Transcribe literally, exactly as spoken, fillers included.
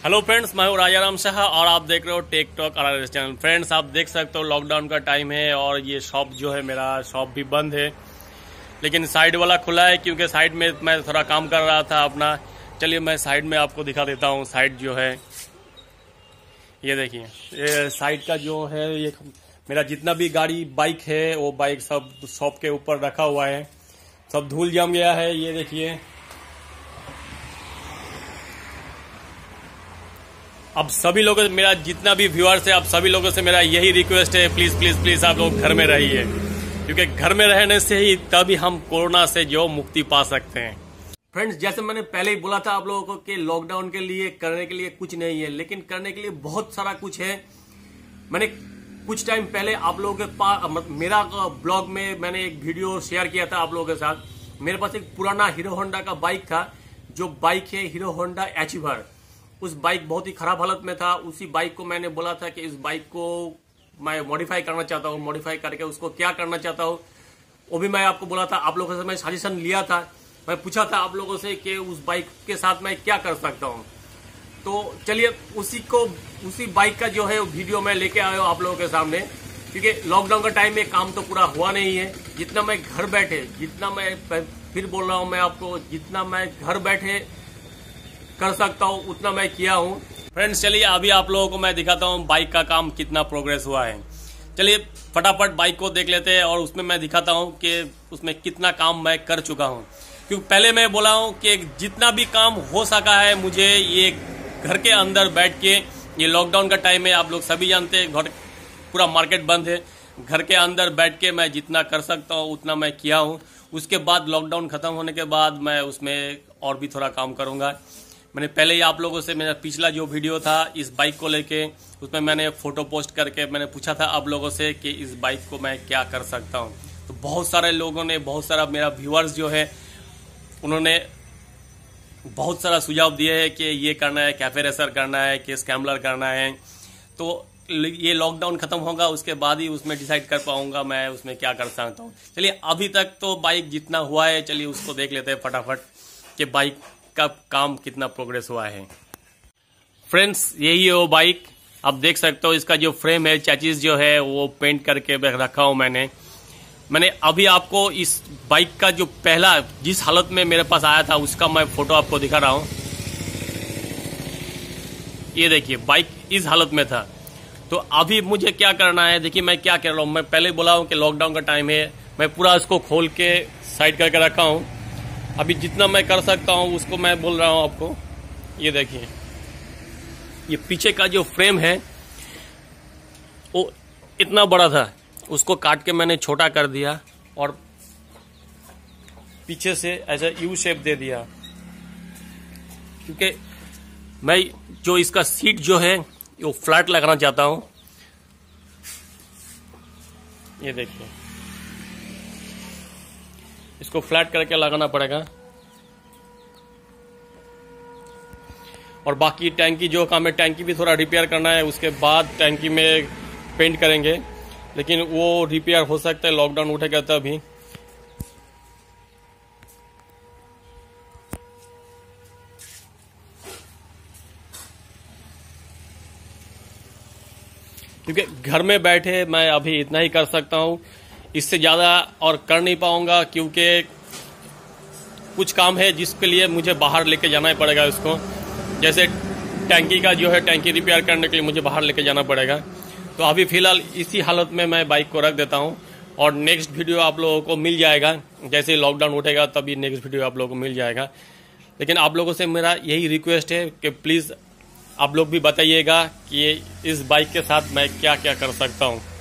Hello friends, मैं हूँ राजाराम शाह और आप देख रहे हो tech talk RRS channel. Friends, आप देख सकते हो लॉकडाउन का टाइम है और ये शॉप जो है मेरा शॉप भी बंद है, लेकिन साइड वाला खुला है क्योंकि साइड में मैं थोड़ा काम कर रहा था अपना। चलिए मैं साइड में आपको दिखा देता हूँ। साइड जो है ये देखिए, ये साइड का जो है ये मेरा जितना भी गाड़ी बाइक है वो बाइक सब शॉप के ऊपर रखा हुआ है, सब धूल जम गया है। ये देखिए, अब सभी लोगों से मेरा जितना भी व्यूअर्स है, अब सभी लोगों से मेरा यही रिक्वेस्ट है, प्लीज प्लीज प्लीज आप लोग घर में रहिए, क्योंकि घर में रहने से ही तभी हम कोरोना से जो मुक्ति पा सकते हैं। फ्रेंड्स, जैसे मैंने पहले ही बोला था आप लोगों को कि लॉकडाउन के लिए करने के लिए कुछ नहीं है, लेकिन करने के लिए बहुत सारा कुछ है। मैंने कुछ टाइम पहले आप लोगों के पास मेरा ब्लॉग में मैंने एक वीडियो शेयर किया था आप लोगों के साथ। मेरे पास एक पुराना हीरो होंडा का बाइक था, जो बाइक है हीरो होंडा अचीवर। उस बाइक बहुत ही खराब हालत में था। उसी बाइक को मैंने बोला था कि इस बाइक को मैं मॉडिफाई करना चाहता हूँ, मॉडिफाई करके उसको क्या करना चाहता हूँ वो भी मैं आपको बोला था। आप लोगों से मैं सजेशन लिया था, मैं पूछा था आप लोगों से कि उस बाइक के साथ मैं क्या कर सकता हूँ। तो चलिए उसी को उसी बाइक का जो है वीडियो मैं लेके आया हूँ आप लोगों के सामने, क्योंकि लॉकडाउन का टाइम में काम तो पूरा हुआ नहीं है। जितना मैं घर बैठे, जितना मैं फिर बोल रहा हूँ मैं आपको, जितना मैं घर बैठे कर सकता हूँ उतना मैं किया हूँ। फ्रेंड्स, चलिए अभी आप लोगों को मैं दिखाता हूँ बाइक का काम कितना प्रोग्रेस हुआ है। चलिए फटाफट बाइक को देख लेते हैं और उसमें मैं दिखाता हूँ कि उसमें कितना काम मैं कर चुका हूँ। क्योंकि पहले मैं बोला हूँ कि जितना भी काम हो सका है मुझे ये घर के अंदर बैठ के, ये लॉकडाउन का टाइम है, आप लोग सभी जानते हैं, घर पूरा मार्केट बंद है, घर के अंदर बैठ के मैं जितना कर सकता हूँ उतना मैं किया हूँ। उसके बाद लॉकडाउन खत्म होने के बाद मैं उसमें और भी थोड़ा काम करूँगा। मैंने पहले ही आप लोगों से मेरा पिछला जो वीडियो था इस बाइक को लेके, उसमें मैंने फोटो पोस्ट करके मैंने पूछा था आप लोगों से कि इस बाइक को मैं क्या कर सकता हूं। तो बहुत सारे लोगों ने, बहुत सारा मेरा व्यूअर्स जो है उन्होंने बहुत सारा सुझाव दिए है कि ये करना है, कैफे रेसर करना है, कि स्कैम्बलर करना है। तो ये लॉकडाउन खत्म होगा उसके बाद ही उसमें डिसाइड कर पाऊंगा मैं उसमें क्या कर सकता हूँ। चलिए अभी तक तो बाइक जितना हुआ है, चलिए उसको देख लेते हैं फटाफट कि बाइक का काम कितना प्रोग्रेस हुआ है। फ्रेंड्स, यही है वो बाइक, आप देख सकते हो। इसका जो फ्रेम है, चैचिस जो है वो पेंट करके रखा हूं मैंने मैंने अभी आपको इस बाइक का जो पहला जिस हालत में मेरे पास आया था उसका मैं फोटो आपको दिखा रहा हूं। ये देखिए, बाइक इस हालत में था। तो अभी मुझे क्या करना है, देखिए मैं क्या कर रहा हूं। मैं पहले बोला हूं कि लॉकडाउन का टाइम है, मैं पूरा इसको खोल के साइड करके रखा हूं। अभी जितना मैं कर सकता हूं उसको मैं बोल रहा हूं आपको। ये देखिए, ये पीछे का जो फ्रेम है वो इतना बड़ा था, उसको काट के मैंने छोटा कर दिया और पीछे से ऐसा यू शेप दे दिया, क्योंकि मैं जो इसका सीट जो है वो फ्लैट लगाना चाहता हूं। ये देखिए, इसको फ्लैट करके लगाना पड़ेगा। और बाकी टैंकी जो काम है, टैंकी भी थोड़ा रिपेयर करना है, उसके बाद टैंकी में पेंट करेंगे, लेकिन वो रिपेयर हो सकता है लॉकडाउन उठेगा तभी। क्योंकि घर में बैठे मैं अभी इतना ही कर सकता हूं, इससे ज्यादा और कर नहीं पाऊंगा, क्योंकि कुछ काम है जिसके लिए मुझे बाहर लेके जाना ही पड़ेगा इसको। जैसे टैंकी का जो है, टैंकी रिपेयर करने के लिए मुझे बाहर लेके जाना पड़ेगा। तो अभी फिलहाल इसी हालत में मैं बाइक को रख देता हूं और नेक्स्ट वीडियो आप लोगों को मिल जाएगा। जैसे लॉकडाउन उठेगा तभी नेक्स्ट वीडियो आप लोगों को मिल जाएगा। लेकिन आप लोगों से मेरा यही रिक्वेस्ट है कि प्लीज़ आप लोग भी बताइएगा कि इस बाइक के साथ मैं क्या क्या कर सकता हूँ।